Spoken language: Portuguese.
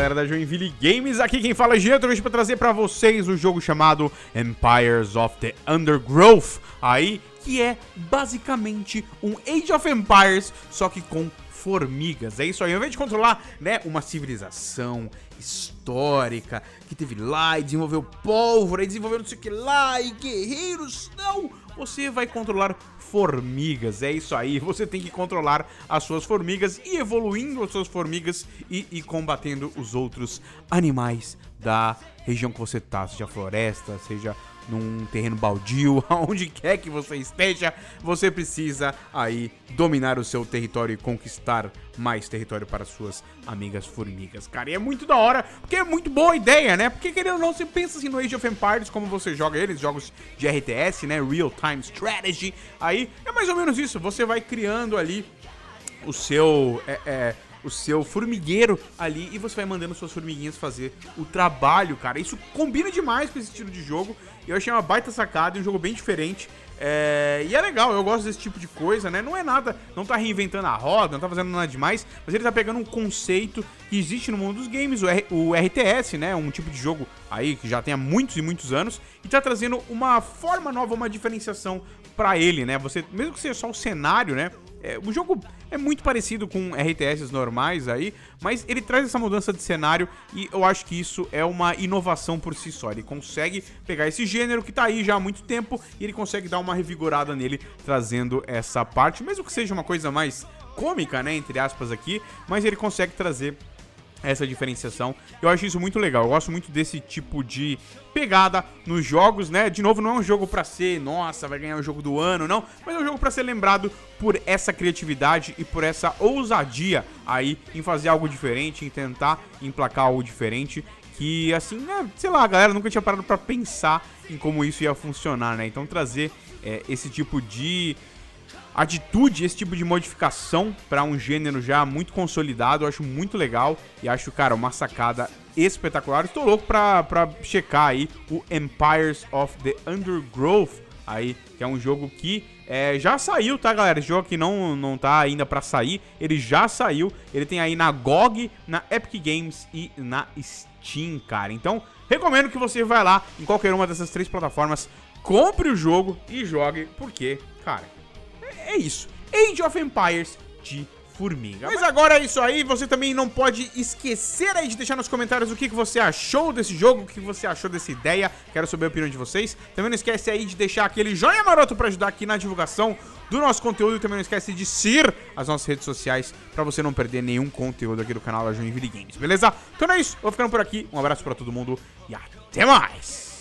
galera da Joinville Games, aqui quem fala é Jean, hoje para trazer para vocês o jogo chamado Empires of the Undergrowth, aí, que é basicamente um Age of Empires, só que com formigas. É isso aí, ao invés de controlar, né, uma civilização histórica que teve lá e desenvolveu pólvora e desenvolveu não sei o que lá e guerreiros, não, você vai controlar formigas, é isso aí, você tem que controlar as suas formigas e evoluindo as suas formigas e combatendo os outros animais da região que você tá, seja floresta, seja num terreno baldio, aonde quer que você esteja, você precisa aí dominar o seu território e conquistar mais território para suas amigas formigas, cara. E é muito da hora, porque é muito boa ideia, né? Porque querendo ou não, você pensa assim no Age of Empires, como você joga eles, jogos de RTS, né? Real Time Strategy, aí é mais ou menos isso, você vai criando ali o seu... o seu formigueiro ali e você vai mandando suas formiguinhas fazer o trabalho, cara. Isso combina demais com esse estilo de jogo. Eu achei uma baita sacada e um jogo bem diferente. E é legal, eu gosto desse tipo de coisa, né? Não é nada, não tá reinventando a roda, não tá fazendo nada demais, mas ele tá pegando um conceito que existe no mundo dos games, o RTS, né? Um tipo de jogo aí que já tem há muitos e muitos anos e tá trazendo uma forma nova, uma diferenciação pra ele, né? Você, mesmo que seja só o cenário, né? O jogo é muito parecido com RTS normais aí, mas ele traz essa mudança de cenário e eu acho que isso é uma inovação por si só. Ele consegue pegar esse gênero que tá aí já há muito tempo e ele consegue dar uma revigorada nele, trazendo essa parte, mesmo que seja uma coisa mais cômica, né, entre aspas aqui, mas ele consegue trazer essa diferenciação. Eu acho isso muito legal, eu gosto muito desse tipo de pegada nos jogos, né? De novo, não é um jogo pra ser, nossa, vai ganhar o jogo do ano, não, mas é um jogo pra ser lembrado por essa criatividade e por essa ousadia aí em fazer algo diferente, em tentar emplacar algo diferente, que assim, né, sei lá, a galera nunca tinha parado pra pensar em como isso ia funcionar, né? Então trazer esse tipo de atitude, esse tipo de modificação pra um gênero já muito consolidado, eu acho muito legal e acho, cara, uma sacada espetacular. Estou louco pra checar aí o Empires of the Undergrowth aí, que é um jogo que já saiu, tá, galera? Esse jogo aqui não tá ainda pra sair, ele já saiu, ele tem aí na GOG, na Epic Games e na Steam, cara. Então, recomendo que você vá lá em qualquer uma dessas três plataformas, compre o jogo e jogue, porque, cara, é isso, Age of Empires de formiga. Mas agora é isso aí, você também não pode esquecer aí de deixar nos comentários o que você achou desse jogo, o que você achou dessa ideia, quero saber a opinião de vocês. Também não esquece aí de deixar aquele joinha maroto pra ajudar aqui na divulgação do nosso conteúdo e também não esquece de seguir as nossas redes sociais pra você não perder nenhum conteúdo aqui do canal da Joinville Games, beleza? Então é isso, vou ficando por aqui, um abraço pra todo mundo e até mais!